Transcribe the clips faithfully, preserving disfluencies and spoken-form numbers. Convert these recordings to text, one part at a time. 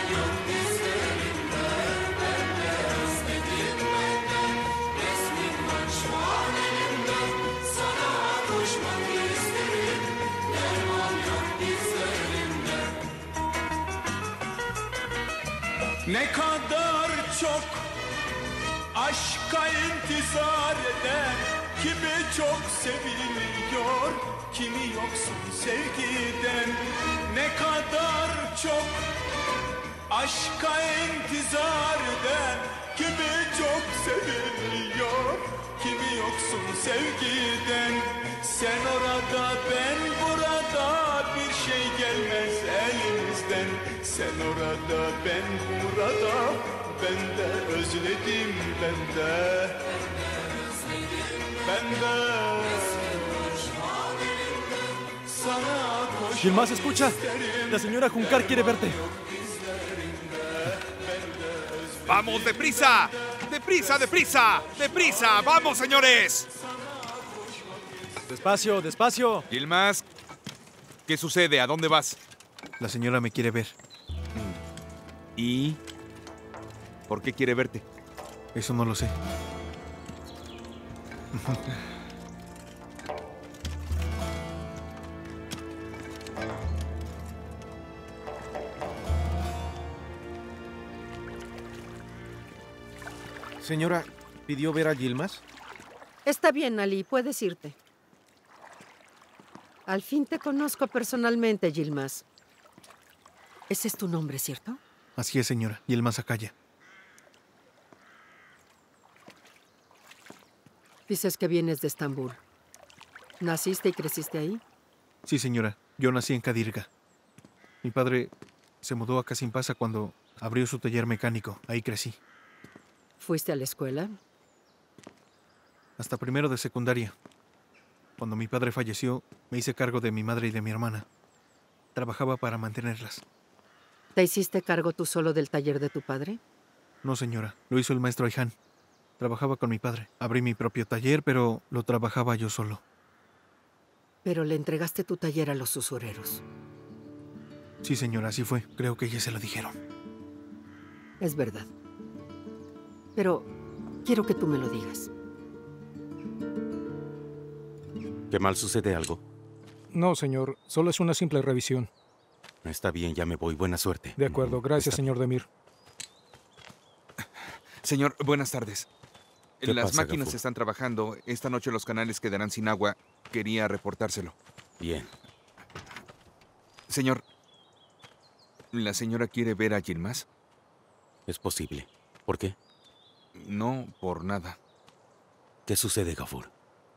Ne kadar çok aşka intizar eden, kimi çok seviliyor, kimi yoksun sevgiden. Ne kadar çok aşka intizar eden, kimi çok seviliyor, kimi yoksun sevgiden. Sen orada ben burada, bir şey gelmez elimizden. Sen orada ben burada, ben de özledim ben de. Ben de sana koşmak Yilmaz, escucha. La señora Juncar quiere verte. ¡Vamos, deprisa! ¡Deprisa, deprisa! ¡Deprisa! ¡Vamos, señores! Despacio, despacio. Yilmaz, ¿qué sucede? ¿A dónde vas? La señora me quiere ver. ¿Y por qué quiere verte? Eso no lo sé. Señora, ¿pidió ver a Yilmaz? Está bien, Ali, puedes irte. Al fin te conozco personalmente, Yilmaz. Ese es tu nombre, ¿cierto? Así es, señora. Yilmaz Akaya. Dices que vienes de Estambul. ¿Naciste y creciste ahí? Sí, señora. Yo nací en Kadirga. Mi padre se mudó a Kasimpasa cuando abrió su taller mecánico. Ahí crecí. ¿Fuiste a la escuela? Hasta primero de secundaria. Cuando mi padre falleció, me hice cargo de mi madre y de mi hermana. Trabajaba para mantenerlas. ¿Te hiciste cargo tú solo del taller de tu padre? No, señora. Lo hizo el maestro Ayhan. Trabajaba con mi padre. Abrí mi propio taller, pero lo trabajaba yo solo. Pero le entregaste tu taller a los usureros. Sí, señora, así fue. Creo que ya se lo dijeron. Es verdad. Pero quiero que tú me lo digas. ¿Qué mal sucede algo? No, señor. Solo es una simple revisión. Está bien, ya me voy. Buena suerte. De acuerdo. Gracias, Está señor Demir. Señor, buenas tardes. ¿Qué Las pasa, máquinas Gafur? están trabajando. Esta noche los canales quedarán sin agua. Quería reportárselo. Bien. Señor, ¿la señora quiere ver a Yilmaz? Es posible. ¿Por qué? No, por nada. ¿Qué sucede, Gafur?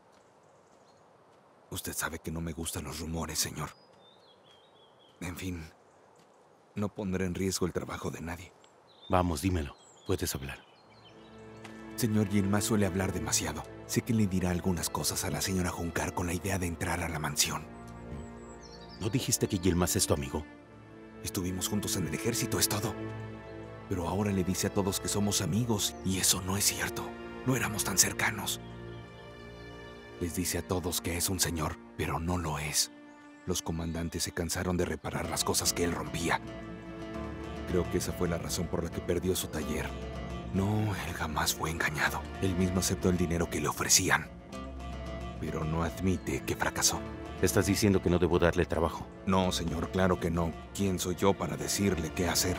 Usted sabe que no me gustan los rumores, señor. En fin, no pondré en riesgo el trabajo de nadie. Vamos, dímelo. Puedes hablar. Señor Yilmaz suele hablar demasiado. Sé que le dirá algunas cosas a la señora Juncar con la idea de entrar a la mansión. ¿No dijiste que Yilmaz es tu amigo? Estuvimos juntos en el ejército, es todo. Pero ahora le dice a todos que somos amigos, y eso no es cierto. No éramos tan cercanos. Les dice a todos que es un señor, pero no lo es. Los comandantes se cansaron de reparar las cosas que él rompía. Creo que esa fue la razón por la que perdió su taller. No, él jamás fue engañado. Él mismo aceptó el dinero que le ofrecían. Pero no admite que fracasó. ¿Estás diciendo que no debo darle trabajo? No, señor, claro que no. ¿Quién soy yo para decirle qué hacer?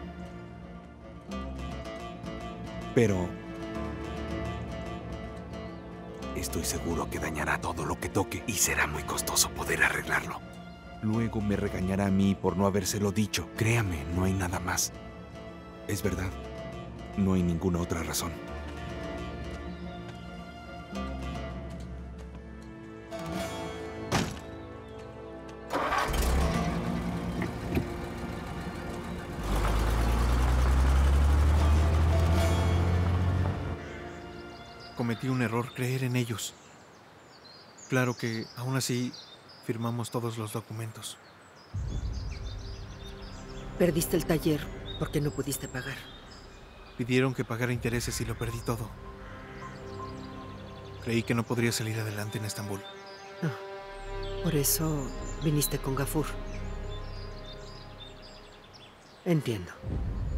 Pero estoy seguro que dañará todo lo que toque y será muy costoso poder arreglarlo. Luego me regañará a mí por no habérselo dicho. Créame, no hay nada más. Es verdad. No hay ninguna otra razón. Cometí un error, creer en ellos. Claro que, aún así, firmamos todos los documentos. Perdiste el taller porque no pudiste pagar. Pidieron que pagara intereses y lo perdí todo. Creí que no podría salir adelante en Estambul. Ah, por eso viniste con Gafur. Entiendo.